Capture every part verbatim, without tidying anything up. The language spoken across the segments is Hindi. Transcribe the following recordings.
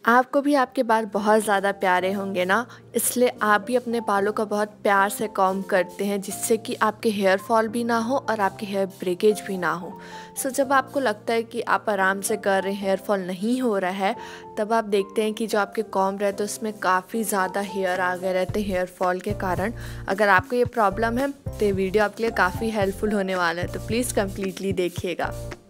आपको भी आपके बाल बहुत ज़्यादा प्यारे होंगे ना, इसलिए आप भी अपने बालों का बहुत प्यार से कॉम्ब करते हैं जिससे कि आपके हेयर फॉल भी ना हो और आपके हेयर ब्रेकेज भी ना हो। सो जब आपको लगता है कि आप आराम से कर रहे हैं, हेयर फॉल नहीं हो रहा है, तब आप देखते हैं कि जो आपके कॉम्ब रहते हैं उसमें काफ़ी ज़्यादा हेयर आ गए रहते हैं हेयर फॉल के कारण। अगर आपको ये प्रॉब्लम है तो ये वीडियो आपके लिए काफ़ी हेल्पफुल होने वाला है, तो प्लीज़ कम्प्लीटली देखिएगा।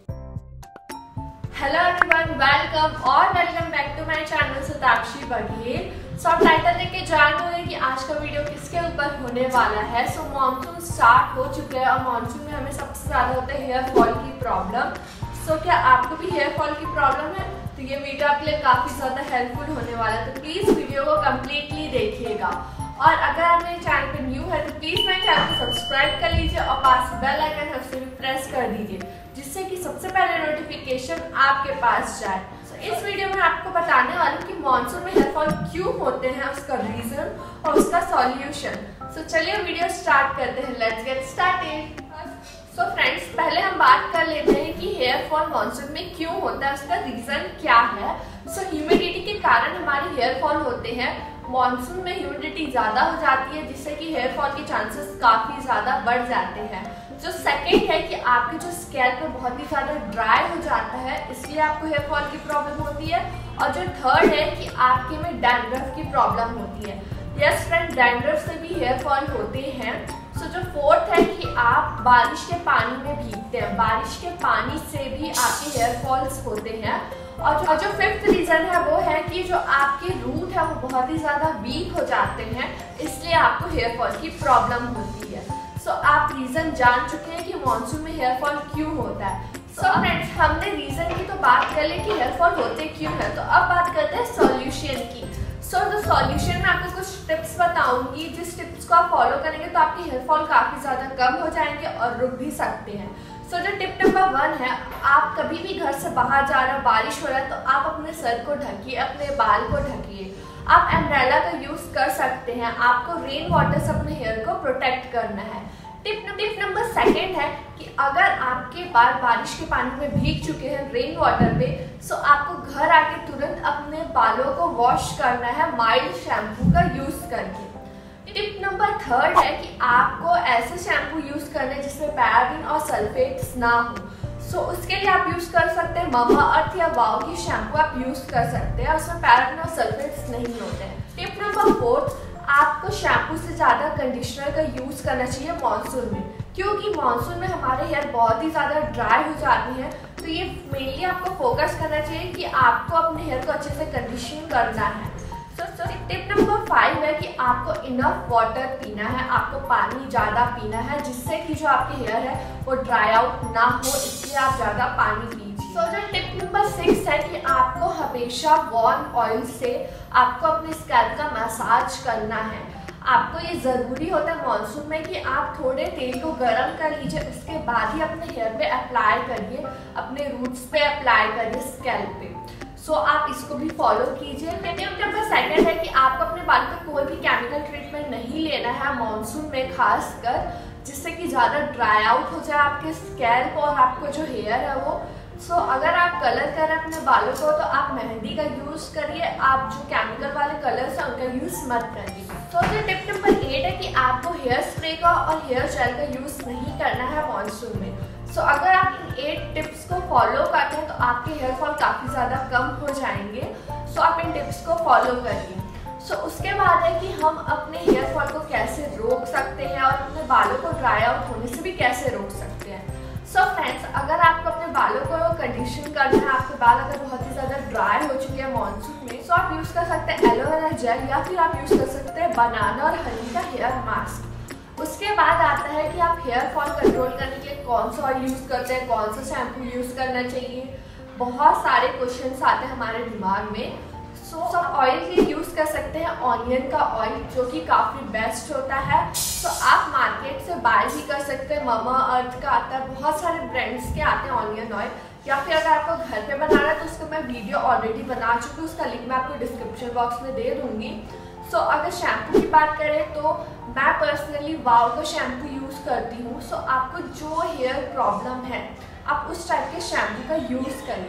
हेलो एवरीवन, वेलकम और welcome back to my channel Satakshi Baghel. So आप टाइटल देख के जान रहे हैं कि आज का वीडियो किसके ऊपर होने वाला है। सो मानसून स्टार्ट हो चुका है और मानसून में हमें सबसे ज़्यादा होता है हेयर फॉल की प्रॉब्लम। सो क्या आपको भी हेयर फॉल की प्रॉब्लम है तो ये वीडियो आपके लिए काफ़ी ज़्यादा हेल्पफुल होने वाला है, तो प्लीज़ वीडियो को कम्प्लीटली देखिएगा। और अगर आप मेरे चैनल पे न्यू है तो प्लीज़ मेरे चैनल को सब्सक्राइब कर लीजिए और पास बेल आइकन है उसे भी प्रेस कर दीजिए जिससे कि सबसे पहले नोटिफिकेशन आपके पास जाए। so, इस वीडियो में आपको बताने वाली हूँ कि मानसून में हेयर फॉल क्यों होते हैं, उसका रीजन और उसका सॉल्यूशन। सो so, चलिए वीडियो स्टार्ट करते हैं। Let's get started. So friends, पहले हम बात कर लेते हैं कि हेयर फॉल मानसून में क्यों होता है, उसका रीजन क्या है। सो so, ह्यूमिडिटी के कारण हमारे हेयर फॉल होते हैं। मानसून में ह्यूमिडिटी ज़्यादा हो जाती है जिससे कि हेयर फॉल के चांसेस काफ़ी ज़्यादा बढ़ जाते हैं। जो सेकंड है कि आपके जो स्कैल्प पे बहुत ही ज़्यादा ड्राई हो जाता है, इसलिए आपको हेयर फॉल की प्रॉब्लम होती है। और जो थर्ड है कि आपके में डैंड्रफ की प्रॉब्लम होती है। यस फ्रेंड, डैंड्रफ से भी हेयर फॉल होते हैं। सो जो फोर्थ है कि आप बारिश के पानी में भीगते हैं, बारिश के पानी से भी आपके हेयर फॉल्स होते हैं। और जो, जो फिफ्थ रीजन है वो है कि जो आपके रूट है वो बहुत ही ज़्यादा वीक हो जाते हैं, इसलिए आपको हेयर फॉल की प्रॉब्लम होती है। सो so, आप रीजन जान चुके हैं कि मानसून में हेयर फॉल क्यों होता है। सो so, फ्रेंड्स, हमने रीजन की तो बात कर ली कि हेयर फॉल होते क्यों है, तो अब बात करते हैं सॉल्यूशन की। सो so, जो सॉल्यूशन में आपको कुछ टिप्स बताऊंगी, जिस टिप्स को आप फॉलो करेंगे तो आपके हेयर फॉल काफ़ी ज़्यादा कम हो जाएंगे और रुक भी सकते हैं। सो so, जो टिप नंबर वन है, आप कभी भी घर से बाहर जा रहे हो, बारिश हो रहा है, तो आप अपने सर को ढकिए, अपने बाल को ढकिए। आप एम्ब्रेला का यूज़ कर सकते हैं। आपको रेन वाटर से अपने हेयर को प्रोटेक्ट करना है। टिप टिप नंबर सेकेंड है कि अगर आपके बाल बारिश के पानी में भीग चुके हैं रेन वाटर पे, सो आपको घर आके तुरंत अपने बालों को वॉश करना है माइल्ड शैम्पू का यूज़ करके। टिप नंबर थर्ड है कि आपको ऐसे शैम्पू यूज़ करना है जिसमें पैराबेन और सल्फेट्स ना हो। सो so, उसके लिए आप यूज़ कर सकते हैं ममा अर्थ या वाओ की शैम्पू आप यूज़ कर सकते हैं, उसमें पैराबेन और सल्फेट्स नहीं होते हैं। टिप नंबर फोर्थ, आपको शैम्पू से ज़्यादा कंडीशनर का यूज़ करना चाहिए मानसून में, क्योंकि मानसून में हमारे हेयर बहुत ही ज़्यादा ड्राई हो जाती हैं। तो ये मेनली आपको फोकस करना चाहिए कि आपको अपने हेयर को अच्छे से कंडीशन करना है। So so, tip number five है कि आपको इनफ वाटर पीना है, आपको पानी ज़्यादा पीना है जिससे कि जो आपके हेयर है वो ड्राई आउट ना हो, इसलिए आप ज़्यादा पानी पीजिए। सो so, जो टिप नंबर सिक्स है कि आपको हमेशा वार्म ऑयल से आपको अपने स्कैल्प का मसाज करना है। आपको ये ज़रूरी होता है मानसून में कि आप थोड़े तेल को गर्म कर लीजिए, उसके बाद ही अपने हेयर पे अप्लाई करिए, अपने रूट्स पे अप्लाई करिए, स्कैल्प पे। सो so, आप इसको भी फॉलो कीजिए। टिप नंबर सेकंड है कि आपको अपने बाल पे कोई भी केमिकल ट्रीटमेंट नहीं लेना है मानसून में, खासकर जिससे कि ज़्यादा ड्राई आउट हो जाए आपके स्कैल्प और आपको जो हेयर है वो। सो so, अगर आप कलर करें अपने बालों को तो आप मेहंदी का यूज़ करिए, आप जो केमिकल वाले कलर्स हैं उनका यूज़ मत करिए। तो so, टिप नंबर एट है कि आपको हेयर स्प्रे का और हेयर जेल का यूज़ नहीं करना है मानसून में। सो so, अगर आप इन एट टिप्स को फॉलो करते हैं तो आपके हेयर फॉल काफ़ी ज़्यादा कम हो जाएंगे। सो so, आप इन टिप्स को फॉलो करिए। सो so, उसके बाद है कि हम अपने हेयर फॉल को कैसे रोक सकते हैं और अपने बालों को ड्राई आउट होने से भी कैसे रोक सकते हैं। सो so, फ्रेंड्स, अगर आपको अपने बालों को कंडीशन करना है, आपके बाल अगर बहुत ही ज़्यादा ड्राई हो चुके हैं मानसून में, सो so आप यूज़ कर सकते हैं एलोवेरा जेल या फिर आप यूज़ कर सकते हैं बनाना और हनी का हेयर मास्क। उसके बाद आता है कि आप हेयर फॉल कंट्रोल करने के लिए कौन सा ऑयल यूज़ करते हैं, कौन सा शैम्पू यूज़ करना चाहिए। बहुत सारे क्वेश्चंस आते हैं हमारे दिमाग में। सो so, आप ऑयल यूज़ कर सकते हैं ऑनियन का ऑयल, जो कि काफ़ी बेस्ट होता है। तो so, आप मार्केट से बाय भी कर सकते हैं, ममा अर्थ का आता है, बहुत सारे ब्रांड्स के आते हैं ऑनियन ऑयल। या फिर अगर आपको घर पे बनाना है तो उसका मैं वीडियो ऑलरेडी बना चुकी हूँ, उसका लिंक मैं आपको डिस्क्रिप्शन बॉक्स में दे दूँगी। सो so, अगर शैम्पू की बात करें तो मैं पर्सनली वाओ का शैम्पू यूज़ करती हूँ। सो so, आपको जो हेयर प्रॉब्लम है आप उस टाइप के शैम्पू का यूज़ करिए।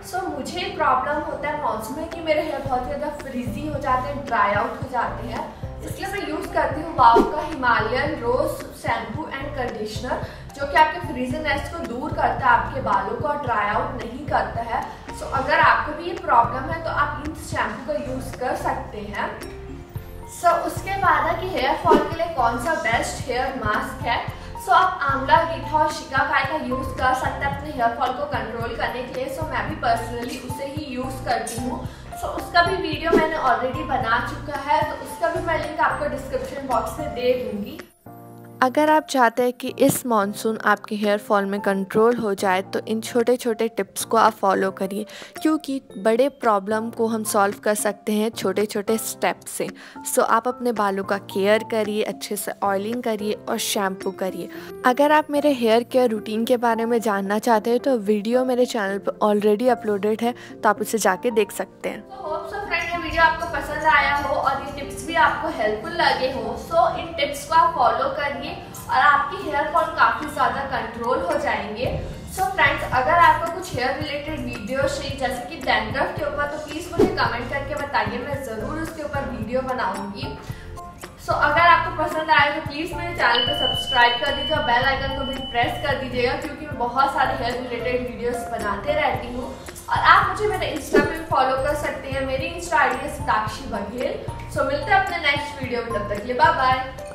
सो so, मुझे प्रॉब्लम होता है मानसून में कि मेरे हेयर बहुत ज़्यादा फ्रीजी हो जाते हैं, ड्राई आउट हो जाते हैं, इसलिए मैं यूज़ करती हूँ वाव का Himalayan rose shampoo and conditioner, जो कि आपके फ्रीजीनेस को दूर करता है, आपके बालों को ड्राई आउट नहीं करता है। सो so, अगर आपको भी ये प्रॉब्लम है तो आप इन शैम्पू का यूज़ कर सकते हैं। सो so, उसके बाद है कि हेयर फॉल के लिए कौन सा बेस्ट हेयर मास्क है। सो so, आप आंवला, रीठा और शिकाकाई का यूज़ कर सकते हैं अपने हेयर फॉल को कंट्रोल करने के लिए। सो so, मैं भी पर्सनली उसे ही यूज़ करती हूँ। सो so, उसका भी वीडियो मैंने ऑलरेडी बना चुका है, तो उसका भी मैं लिंक आपको डिस्क्रिप्शन बॉक्स में दे दूँगी। अगर आप चाहते हैं कि इस मॉनसून आपके हेयर फॉल में कंट्रोल हो जाए तो इन छोटे छोटे टिप्स को आप फॉलो करिए, क्योंकि बड़े प्रॉब्लम को हम सॉल्व कर सकते हैं छोटे छोटे स्टेप से। सो आप अपने बालों का केयर करिए, अच्छे से ऑयलिंग करिए और शैम्पू करिए। अगर आप मेरे हेयर केयर रूटीन के बारे में जानना चाहते हैं तो वीडियो मेरे चैनल पर ऑलरेडी अपलोडेड है, तो आप उसे जाके देख सकते हैं। तो होप सो फ्रेंड ये वीडियो आपको पसंद आया हो और ये टिप्स भी आपको हेल्पफुल लगे हो। सो इन टिप्स को आप फॉलो करिए और आपकी हेयर फॉल काफ़ी ज़्यादा कंट्रोल हो जाएंगे। सो so फ्रेंड्स, अगर आपको कुछ हेयर रिलेटेड वीडियो चाहिए जैसे कि डैंड्रफ के ऊपर, तो प्लीज़ मुझे कमेंट करके बताइए, मैं ज़रूर उसके ऊपर वीडियो बनाऊंगी। सो so, अगर आपको पसंद आए तो प्लीज़ मेरे चैनल को सब्सक्राइब कर दीजिए और बेल आइकन को भी प्रेस कर दीजिएगा, क्योंकि मैं बहुत सारे हेयर रिलेटेड वीडियोस बनाते रहती हूँ। और आप मुझे मेरे इंस्टा पे फॉलो कर सकते हैं, मेरी इंस्टा आई डी है सताक्षी बघेल। सो मिलते हैं अपने नेक्स्ट वीडियो में, तब तक के लिए बाय बाय।